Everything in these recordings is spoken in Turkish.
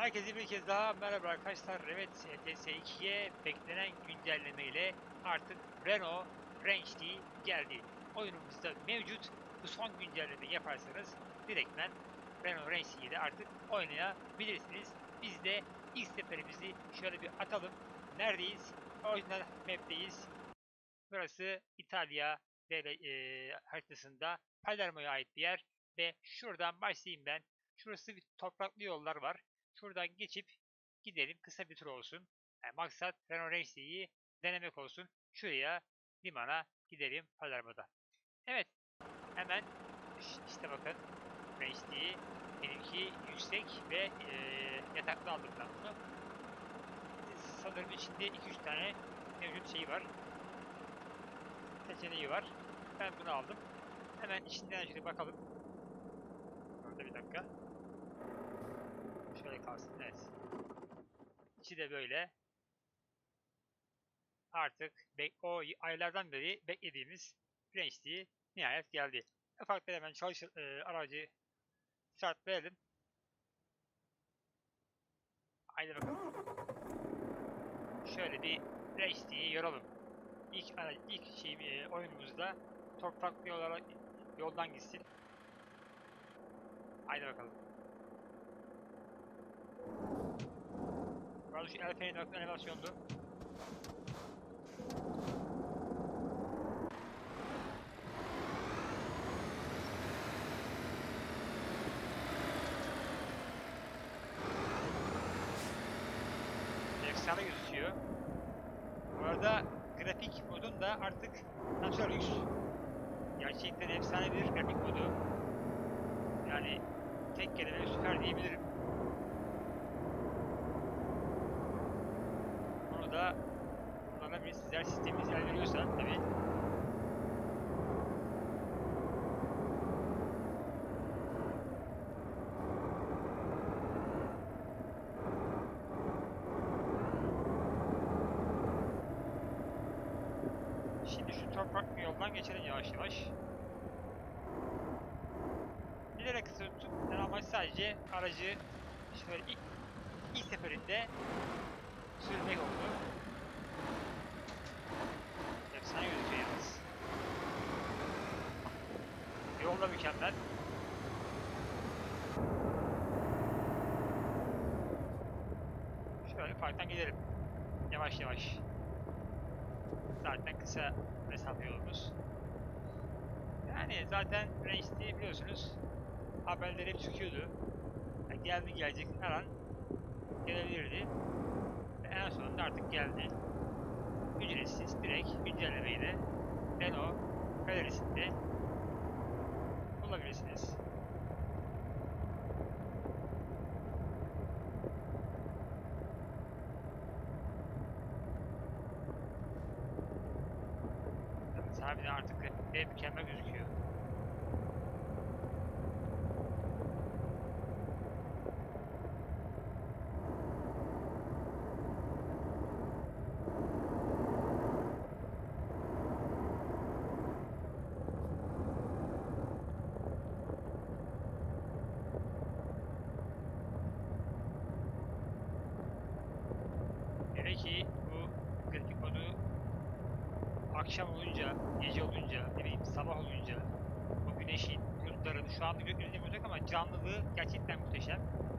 Herkese bir kez daha merhaba arkadaşlar. Evet, TS2'ye beklenen güncelleme ile artık Renault Range D geldi. Oyunumuzda mevcut. Bu son güncelleme yaparsanız direktmen Renault Range D'yi artık oynayabilirsiniz. Biz de ilk seferimizi şöyle bir atalım. Neredeyiz? Orijinal map'teyiz. Burası İtalya haritasında Palermo'ya ait bir yer ve şuradan başlayayım ben. Şurası bir topraklı yollar var. Şuradan geçip gidelim. Kısa bir tur olsun. Yani maksat Renault Race'yi denemek olsun. Şuraya limana gidelim Palermo'da. Evet. Hemen işte bakın. Race'yi benimki yüksek ve yataklı aldım ben bunu. Sanırım içinde 2-3 tane mevcut şey var. Seçeneği var. Ben bunu aldım. Hemen içinden şöyle bakalım. Orada bir dakika. Şöyle kalsın. Evet. İçi de böyle. Artık o aylardan beri beklediğimiz Range'liği nihayet geldi. Ufaktan hemen aracı start verelim. Haydi bakalım. Şöyle bir Range'liği yoralım. İlk oyunumuzda topraklı yoldan gitsin. Haydi bakalım. Bu arada şu el freni animasyondu. Efsane gözüküyor. Bu arada grafik modun da artık Naturalux. Gerçekten efsane bir grafik modu. Yani tek kelime süper diyebilirim. Onu da kullanabilir sizler sisteminiz el veriyorsa tabii. Şimdi şu toprak bir yoldan geçelim yavaş yavaş. Bilerek kısa tuttum. Yani amaç sadece aracı şöyle ilk seferinde sürmek oldu. Efsane gözüküyor yalnız. Yol da mükemmel. Şöyle parktan gidelim. Yavaş yavaş. Zaten kısa mesafe yolumuz. Yani zaten Range'de biliyorsunuz haberler hep çıkıyordu. Yani geldi gelecek her an gelebilirdi. Ve en sonunda artık geldi. Ücretsiz direkt güncellemeyle Renault galerisinde bulabilirsiniz. Harbiden artık grafikte mükemmel gözüküyor. Hele ki bu grafik modu akşam olunca, gece olunca, ne bileyim sabah olunca o güneşin, bulutların şu anda gökyüzünde olacak ama canlılığı gerçekten muhteşem.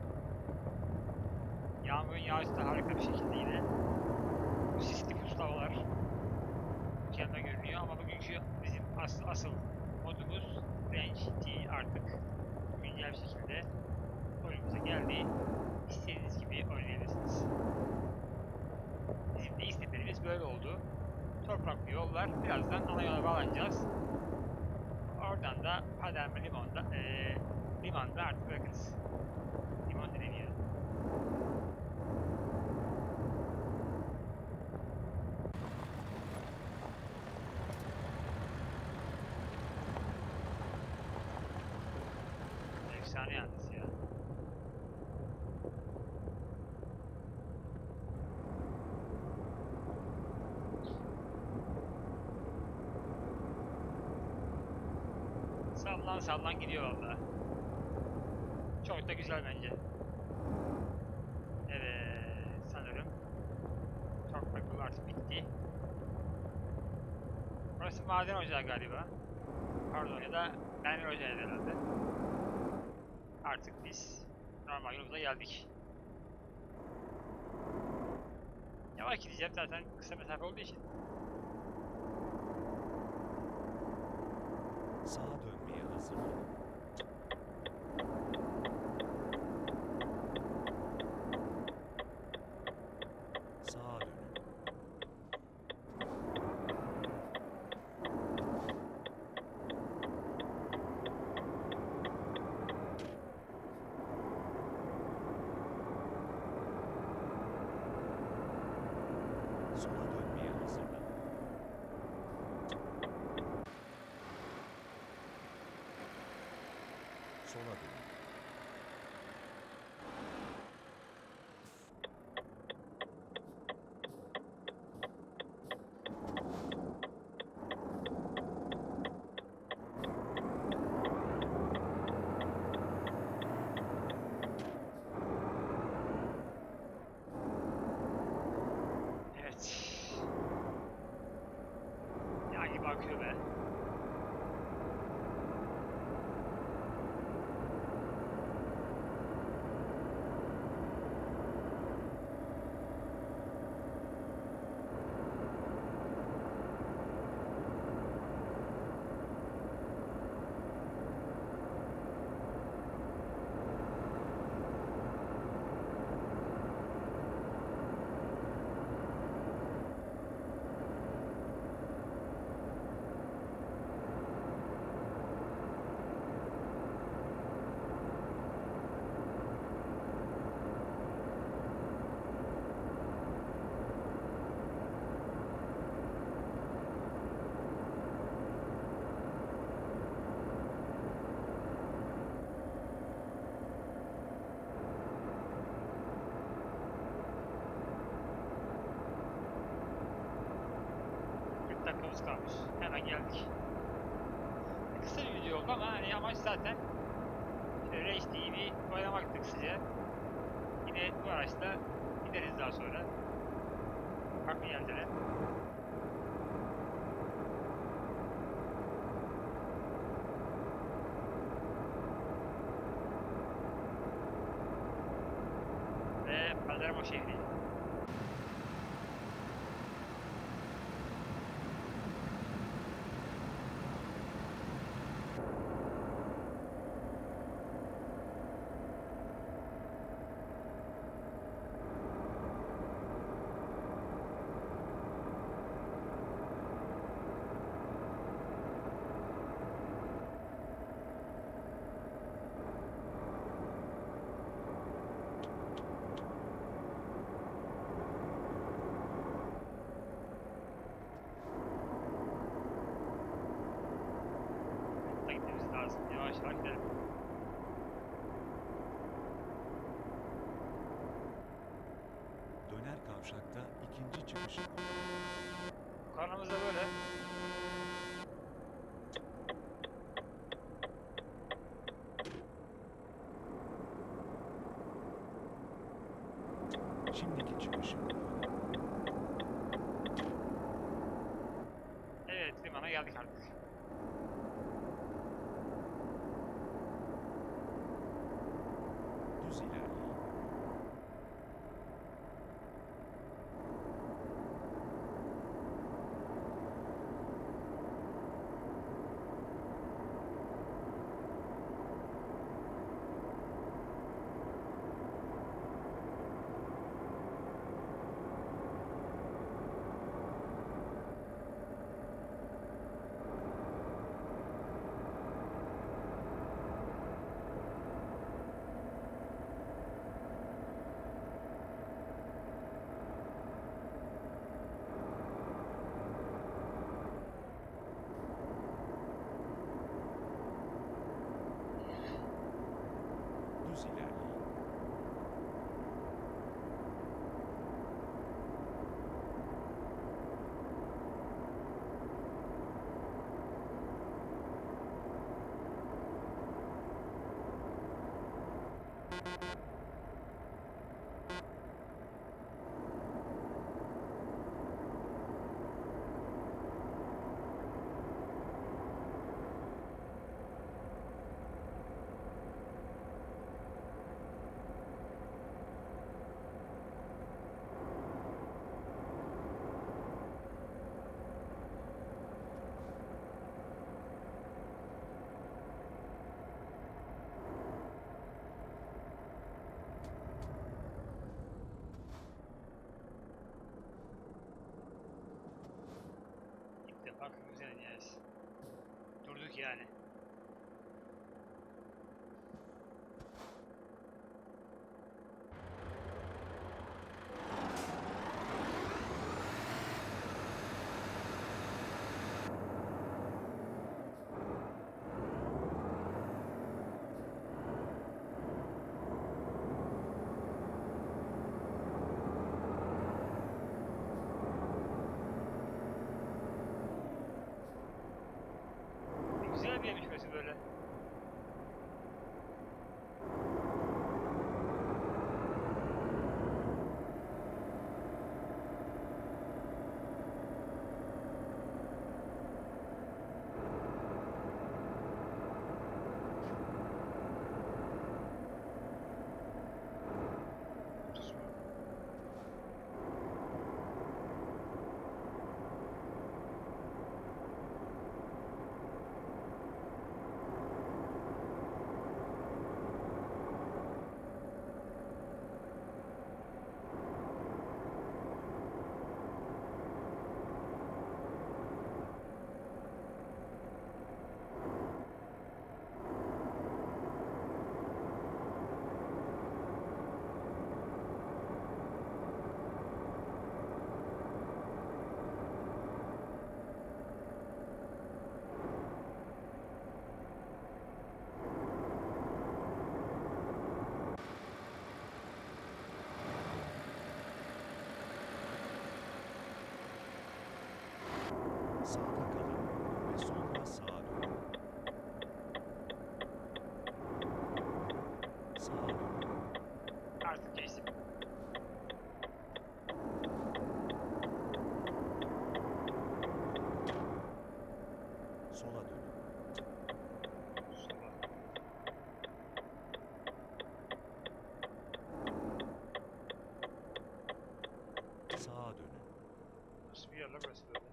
Yağmurun yağışı da harika bir şekilde yine. Bu sisli puslu havalar mükemmel görünüyor ama bugünkü bizim asıl modumuz Range D artık güncel bir şekilde oyunumuza geldi. İstediğiniz gibi oynayabilirsiniz. Bizim de ilk seferimiz böyle oldu. Topraklı yollar. Birazdan ana yola bağlanacağız. Oradan da Palermo limanda artık bırakırız. Limon dediğim yeri. Efsane yalnız ya. Sallan sallan gidiyor valla. Çok da güzel bence. Evet, sanırım toprak yolu artık bitti. Burası maden ocağı galiba. Pardon, ya da mermer ocağı herhalde. Artık biz normal yolumuza geldik. Yavaş gideceğim zaten kısa mesafe olduğu için. Sağa dönmeye hazırlanın. Sağa dönün. Sola dönmeye hazırlanın. Sola dönün. Evet. Yağ gibi akıyor be. Dakikamız kalmış. Hemen geldik. Kısa bir video oldu ama hani amaç zaten şöyle HD'yi bir oynamaktı kısaca. Yine bu araçla gideriz daha sonra. Farklı yerlere. Ve Palermo şehri. Da gitmemiz lazım. Yavaş yavaş gidelim. Döner kavşakta ikinci çıkışı kullanın. Karnımız da böyle. Şimdiki çıkışı kullanın. Evet, limana geldik artık. Düz ilerleyin. yani. Güzel bir yermiş burası böyle. Sağda kalın ve sonra sağa dönün. Sağa dönün. Artık geçtim. Sola dönün. Sola. Sağa dönün. Nasıl bir yer la burası böyle?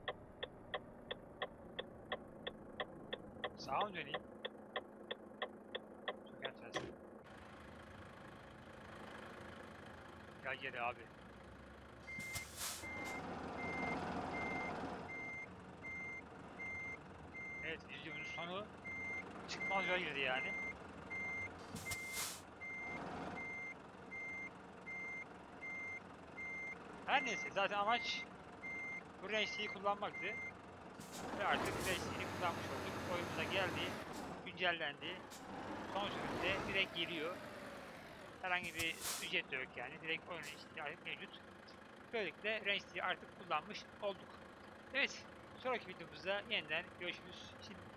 Sağa mı döneyim? Çok enteresan. Gel geri abi. Evet, videonun sonu çıkmaz yol girdi yani. Her neyse, zaten amaç bu Range'yi kullanmaktı. Ve artık Range'yi kullanmış olduk. Oyunumuza geldi, güncellendi. Son sürümde direkt geliyor. Herhangi bir ücret de yok yani. Direkt oyunun içinde artık mevcut. Böylelikle Range'yi artık kullanmış olduk. Evet, sonraki videomuzda yeniden görüşürüz. Şimdi